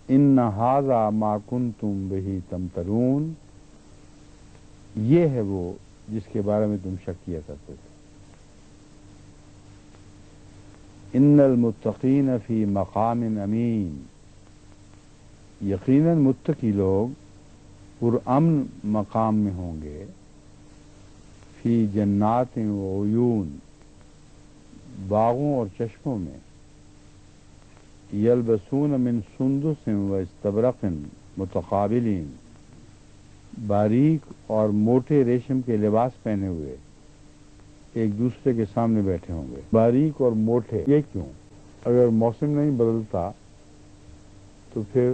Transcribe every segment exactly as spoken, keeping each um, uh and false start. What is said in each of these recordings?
ان ھذا ما کنتم بہ تمترون، یہ ہے وہ جس کے بارے میں تم شک کیا کرتے تھے۔ ان المتقین فی مقام امین، یقیناً متقی لوگ پرامن مقام میں ہوں گے، فی جنات و عیون، باغوں اور چشموں میں، یلبسون من سندس و استبرق متقابلین، باریک اور موٹے ریشم کے لباس پہنے ہوئے ایک دوسرے کے سامنے بیٹھے ہوں گے۔ باریک اور موٹے، یہ کیوں؟ اگر موسم نہیں بدلتا تو پھر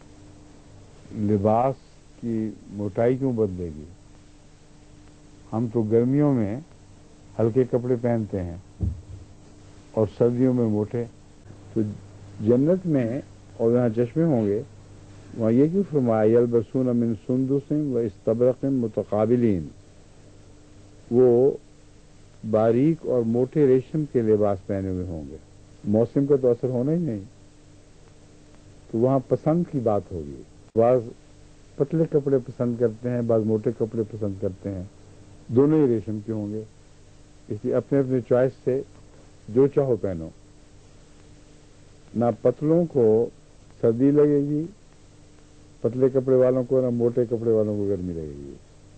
لباس کی موٹائی کیوں بدلے گی؟ ہم تو گرمیوں میں ہلکے کپڑے پہنتے ہیں اور سردیوں میں موٹے، تو جنت میں اور جہاں چشمے ہوں گے وہاں یہ کیوں فرمایا یلبسون من سندس و استبرق متقابلین، وہ باریک اور موٹے ریشم کے لباس پہنے ہوئے ہوں گے؟ موسم کا تو اثر ہونا ہی نہیں، تو وہاں پسند کی بات ہوگی۔ بعض پتلے کپڑے پسند کرتے ہیں، بعض موٹے کپڑے پسند کرتے ہیں، دونوں ہی ریشم کے ہوں گے، اس لیے اپنے اپنے چوائس سے جو چاہو پہنو، نہ پتلوں کو سردی لگے گی پتلے کپڑے والوں کو، نہ موٹے کپڑے والوں کو گرمی لگے گی۔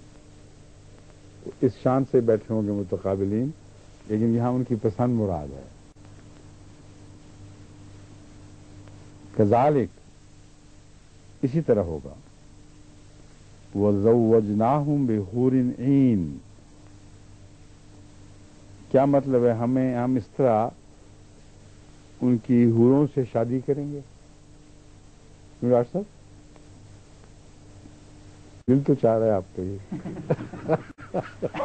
اس شان سے بیٹھے ہوں گے متقابلین، لیکن یہاں ان کی پسند مراد ہے۔ کذالک، اسی طرح ہوگا، وَزَوَّجْنَاهُمْ بِحُورٍ عِین، کیا مطلب ہے؟ ہمیں ہم اس طرح ان کی حوروں سے شادی کریں گے۔ ڈاکٹر صاحب دل تو چاہ رہا ہے آپ کا، یہ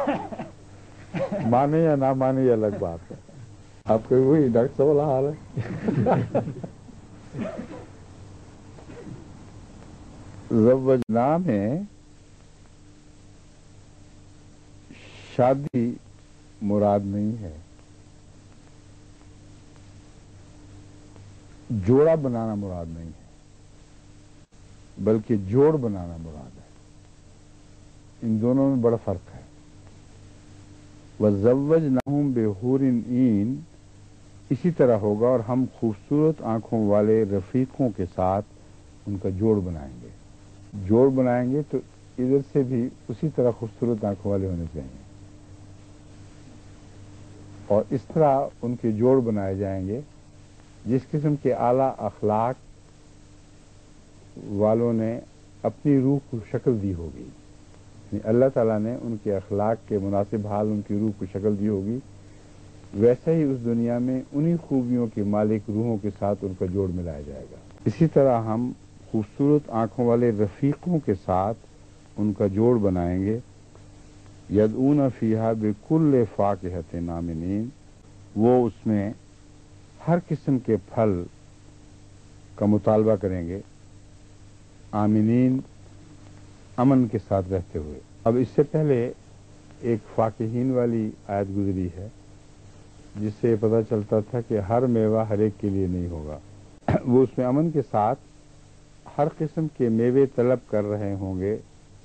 مانے یا نہ مانے یہ الگ بات ہے، آپ کا وہی ڈاکٹر صاحب والا حال ہے۔ زوجنا میں شادی مراد نہیں ہے، جوڑا بنانا مراد نہیں ہے، بلکہ جوڑ بنانا مراد ہے۔ ان دونوں میں بڑا فرق ہے۔ وَزَوَّجْنَاهُمْ بِحُورٍ عِین، اسی طرح ہوگا اور ہم خوبصورت آنکھوں والے رفیقوں کے ساتھ ان کا جوڑ بنائیں گے۔ جوڑ بنائیں گے تو ادھر سے بھی اسی طرح خوبصورت آنکھوں والے ہونے چاہیے، اور اس طرح ان کے جوڑ بنائے جائیں گے جس قسم کے اعلیٰ اخلاق والوں نے اپنی روح کو شکل دی ہوگی، یعنی اللہ تعالیٰ نے ان کے اخلاق کے مناسب حال ان کی روح کو شکل دی ہوگی، ویسا ہی اس دنیا میں انہی خوبیوں کے مالک روحوں کے ساتھ ان کا جوڑ ملایا جائے گا۔ اسی طرح ہم خوبصورت آنکھوں والے رفیقوں کے ساتھ ان کا جوڑ بنائیں گے، یدعون فیہا بکل فاکہۃ آمنین، وہ اس میں ہر قسم کے پھل کا مطالبہ کریں گے، آمنین، امن کے ساتھ رہتے ہوئے۔ اب اس سے پہلے ایک فاکہین والی آیت گزری ہے جس سے پتہ چلتا تھا کہ ہر میوہ ہر ایک کے لیے نہیں ہوگا، وہ اس میں امن کے ساتھ ہر قسم کے میوے طلب کر رہے ہوں گے۔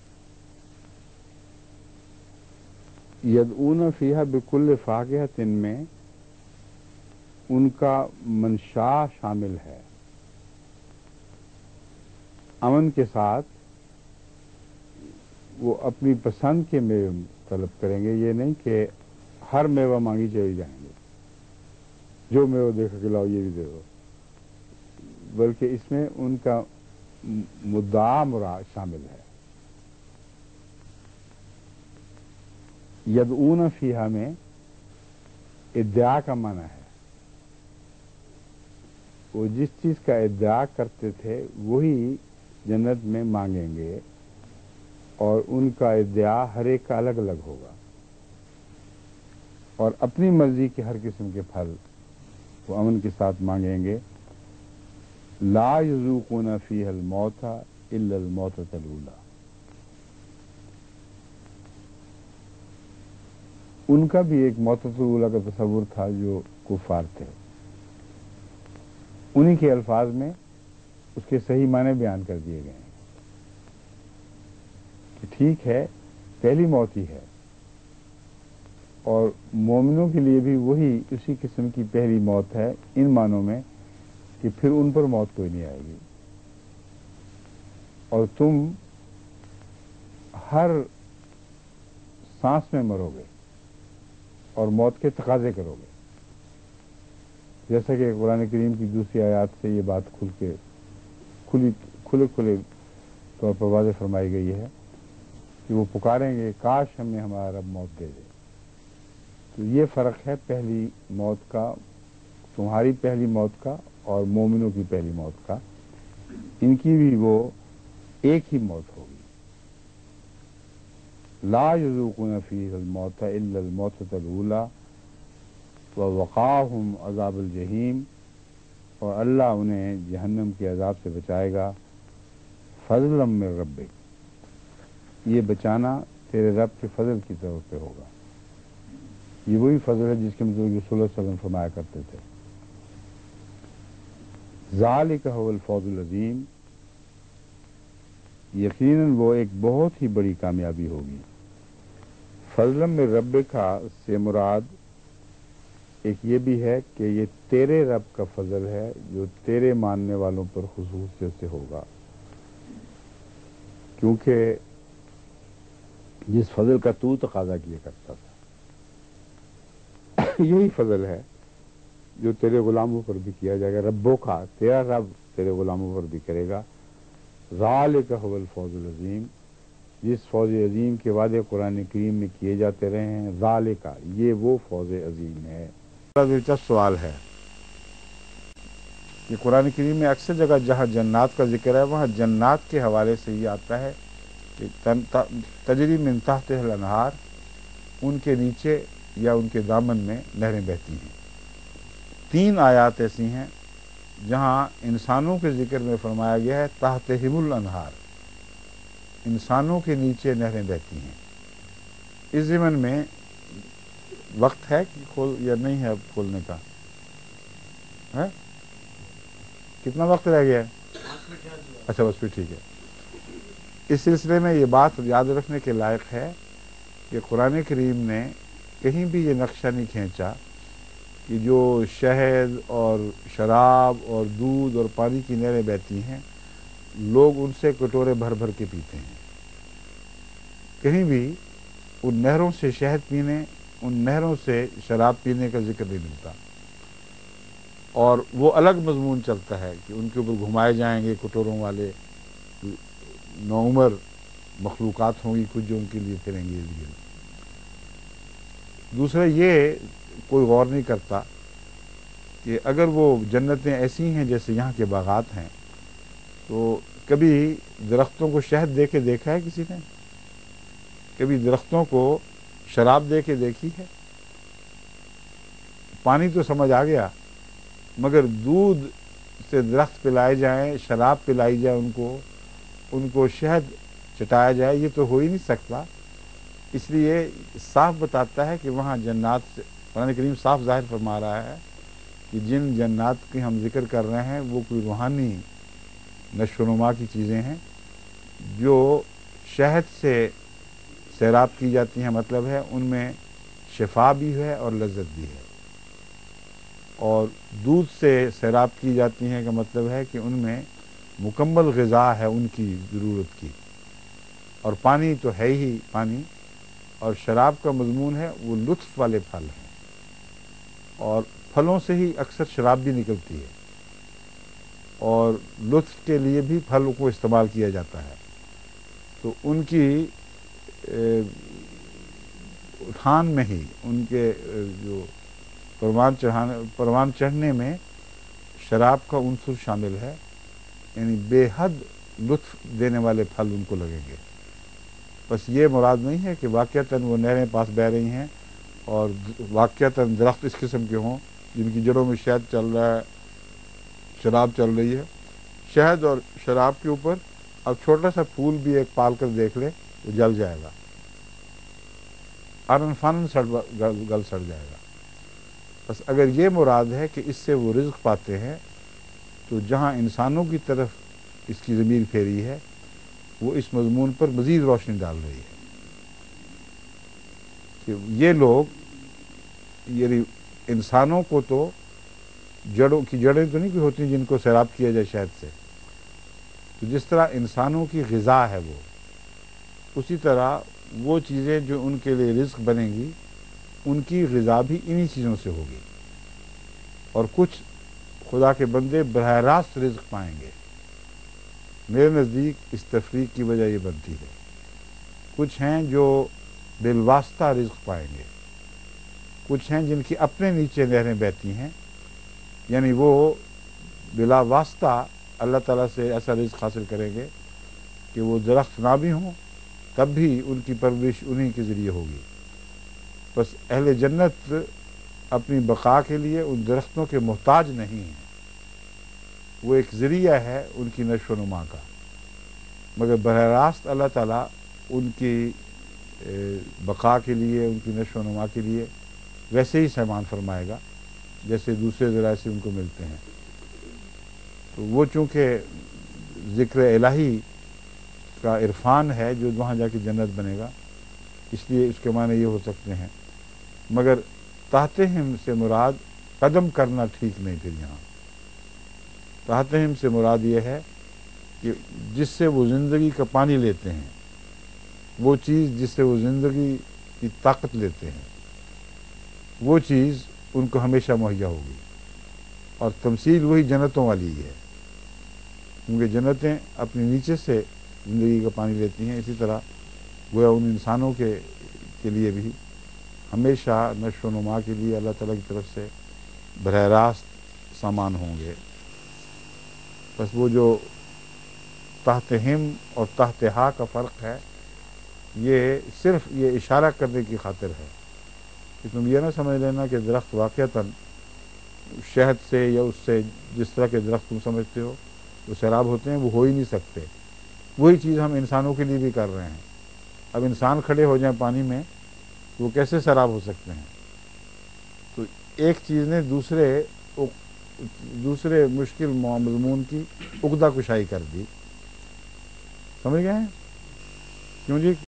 یدعون فیہا بکل فاکہۃ میں ان کا منشا شامل ہے، امن کے ساتھ وہ اپنی پسند کے میوے طلب کریں گے، یہ نہیں کہ ہر میوہ مانگی چلے جائیں گے، جو میوہ دیکھا کہ لاؤ یہ بھی دے دو، بلکہ اس میں ان کا مدعا مراد شامل ہے۔ یدعون فیہا میں ادعا کا معنی ہے، وہ جس چیز کا ادعا کرتے تھے وہی جنت میں مانگیں گے، اور ان کا ادعا ہر ایک کا الگ الگ ہوگا، اور اپنی مرضی کے ہر قسم کے پھل وہ امن کے ساتھ مانگیں گے۔ لا یذوقون فیہا الموت الا الموتۃ الاولی، ان کا بھی ایک موتۃ الاولی کا تصور تھا جو کفار تھے، انہی کے الفاظ میں اس کے صحیح معنی بیان کر دیے گئے ہیں کہ ٹھیک ہے پہلی موت ہی ہے، اور مومنوں کے لیے بھی وہی اسی قسم کی پہلی موت ہے، ان معنوں میں کہ پھر ان پر موت کوئی نہیں آئے گی، اور تم ہر سانس میں مرو گے اور موت کے تقاضے کرو گے، جیسا کہ قرآن کریم کی دوسری آیات سے یہ بات کھل کے کھلی کھلے کھلے طور پر واضح فرمائی گئی ہے کہ وہ پکاریں گے کاش ہمیں ہمارا رب موت دے دے۔ تو یہ فرق ہے پہلی موت کا، تمہاری پہلی موت کا اور مومنوں کی پہلی موت کا، ان کی بھی وہ ایک ہی موت ہوگی۔ لا یذوقون فیہ الموت الا الموتۃ الاولی ووقاہم عذاب الجحیم، اور اللہ انہیں جہنم کے عذاب سے بچائے گا، فضلا من ربک، یہ بچانا تیرے رب کے فضل کی طرف سے ہوگا۔ یہ وہی فضل ہے جس کے مطلب رسول اللہ صلی اللہ علیہ وسلم فرمایا کرتے تھے، ذالک هو الفوز العظیم، یقیناً وہ ایک بہت ہی بڑی کامیابی ہوگی۔ فضلا من ربک سے مراد ایک یہ بھی ہے کہ یہ تیرے رب کا فضل ہے جو تیرے ماننے والوں پر خصوصیت سے ہوگا، کیونکہ جس فضل کا تو تقاضا کیا کرتا تھا یہی فضل ہے جو تیرے غلاموں پر بھی کیا جائے گا، ربوں کا، تیرا رب تیرے غلاموں پر بھی کرے گا۔ ذالک هو الفوز العظیم، جس فوز عظیم کے وعدے قرآن کریم میں کیے جاتے رہے ہیں، ذالک، یہ وہ فوز عظیم ہے۔ بڑا دلچسپ سوال ہے کہ قرآن کریم میں اکثر جگہ جہاں جنات کا ذکر ہے وہاں جنات کے حوالے سے یہ آتا ہے کہ تجری من تحتہا الانہار، ان کے نیچے یا ان کے دامن میں نہریں بہتی ہیں۔ تین آیات ایسی ہیں جہاں انسانوں کے ذکر میں فرمایا گیا ہے تحتہم الانہار، انسانوں کے نیچے نہریں بہتی ہیں۔ اس ضمن میں وقت ہے کہ کھول یا نہیں ہے کھولنے کا؟ ہے کتنا وقت رہ گیا ہے؟ اچھا بس پھر ٹھیک ہے۔ اس سلسلے میں یہ بات یاد رکھنے کے لائق ہے کہ قرآن کریم نے کہیں بھی یہ نقشہ نہیں کھینچا کہ جو شہد اور شراب اور دودھ اور پانی کی نہریں بہتی ہیں لوگ ان سے کٹورے بھر بھر کے پیتے ہیں۔ کہیں بھی ان نہروں سے شہد پینے، ان نہروں سے شراب پینے کا ذکر نہیں ملتا، اور وہ الگ مضمون چلتا ہے کہ ان کے اوپر گھمائے جائیں گے کٹوروں والے نوعمر مخلوقات ہوں گی کچھ جو ان کے لیے پھریں گے۔ دوسرا یہ کوئی غور نہیں کرتا کہ اگر وہ جنتیں ایسی ہیں جیسے یہاں کے باغات ہیں تو کبھی درختوں کو شہد دے کے دیکھا ہے کسی نے؟ کبھی درختوں کو شراب دے کے دیکھی ہے؟ پانی تو سمجھ آ گیا، مگر دودھ سے درخت پلائے جائیں، شراب پلائی جائے ان کو، ان کو شہد چٹایا جائے، یہ تو ہو ہی نہیں سکتا۔ اس لیے صاف بتاتا ہے کہ وہاں جنات سے قرآن کریم صاف ظاہر فرما رہا ہے کہ جن جنات کی ہم ذکر کر رہے ہیں وہ کوئی روحانی نشو و نما کی چیزیں ہیں جو شہد سے سیراب کی جاتی ہیں، مطلب ہے ان میں شفا بھی ہے اور لذت بھی ہے، اور دودھ سے سیراب کی جاتی ہیں کا مطلب ہے کہ ان میں مکمل غذا ہے ان کی ضرورت کی، اور پانی تو ہے ہی پانی، اور شراب کا مضمون ہے وہ لطف والے پھل ہیں، اور پھلوں سے ہی اکثر شراب بھی نکلتی ہے، اور لطف کے لیے بھی پھلوں کو استعمال کیا جاتا ہے۔ تو ان کی اٹھان میں ہی، ان کے جو پروان چڑھانے پروان چڑھنے میں شراب کا عنصر شامل ہے، یعنی بے حد لطف دینے والے پھل ان کو لگیں گے۔ بس یہ مراد نہیں ہے کہ واقعتاً وہ نہریں پاس بہہ رہی ہیں اور واقعتاً درخت اس قسم کے ہوں جن کی جڑوں میں شہد چل رہا ہے، شراب چل رہی ہے۔ شہد اور شراب کے اوپر اب چھوٹا سا پھول بھی ایک پال کر دیکھ لے وہ جل جائے گا، آرن فانن سڑ گل سڑ جائے گا۔ بس اگر یہ مراد ہے کہ اس سے وہ رزق پاتے ہیں تو جہاں انسانوں کی طرف اس کی ضمیر پھیری ہے وہ اس مضمون پر مزید روشنی ڈال رہی ہے کہ یہ لوگ یعنی انسانوں کو تو جڑوں کی جڑیں تو نہیں کوئی ہوتی جن کو سیراب کیا جائے شہد سے، تو جس طرح انسانوں کی غذا ہے وہ، اسی طرح وہ چیزیں جو ان کے لیے رزق بنیں گی ان کی غذا بھی انہی چیزوں سے ہوگی، اور کچھ خدا کے بندے براہ راست رزق پائیں گے۔ میرے نزدیک اس تفریق کی وجہ یہ بنتی ہے، کچھ ہیں جو بالواسطہ رزق پائیں گے، کچھ ہیں جن کی اپنے نیچے نہریں بہتی ہیں، یعنی وہ بلا واسطہ اللہ تعالیٰ سے ایسا رزق حاصل کریں گے کہ وہ درخت نہ بھی ہوں تب بھی ان کی پرورش انہی کے ذریعے ہوگی۔ بس اہل جنت اپنی بقا کے لیے ان درختوں کے محتاج نہیں ہیں، وہ ایک ذریعہ ہے ان کی نشو و نما کا، مگر براہ راست اللہ تعالیٰ ان کی بقا کے لیے، ان کی نشو و نما کے لیے ویسے ہی سامان فرمائے گا جیسے دوسرے ذرائع سے ان کو ملتے ہیں۔ تو وہ چونکہ ذکر الہی کا عرفان ہے جو وہاں جا کے جنت بنے گا، اس لیے اس کے معنی یہ ہو سکتے ہیں، مگر تحت ہم سے مراد قدم کرنا ٹھیک نہیں۔ پھر یہاں تحت ہم سے مراد یہ ہے کہ جس سے وہ زندگی کا پانی لیتے ہیں، وہ چیز جس سے وہ زندگی کی طاقت لیتے ہیں، وہ چیز ان کو ہمیشہ مہیا ہوگی، اور تمثیل وہی جنتوں والی ہی ہے، کیونکہ جنتیں اپنے نیچے سے زندگی کا پانی لیتی ہیں، اسی طرح گویا ان انسانوں کے کے لیے بھی ہمیشہ نشو و نما کے لیے اللہ تعالیٰ کی طرف سے براہ راست سامان ہوں گے۔ بس وہ جو تحت ہم اور تحت ہا کا فرق ہے، یہ صرف یہ اشارہ کرنے کی خاطر ہے کہ تم یہ نہ سمجھ لینا کہ درخت واقعتاً شہد سے یا اس سے جس طرح کے درخت تم سمجھتے ہو وہ سیراب ہوتے ہیں، وہ ہو ہی نہیں سکتے۔ وہی چیز ہم انسانوں کے لیے بھی کر رہے ہیں۔ اب انسان کھڑے ہو جائیں پانی میں وہ کیسے سیراب ہو سکتے ہیں؟ تو ایک چیز نے دوسرے دوسرے مشکل مضمون کی عقدہ کشائی کر دی، سمجھ گئے ہیں؟ کیوں جی؟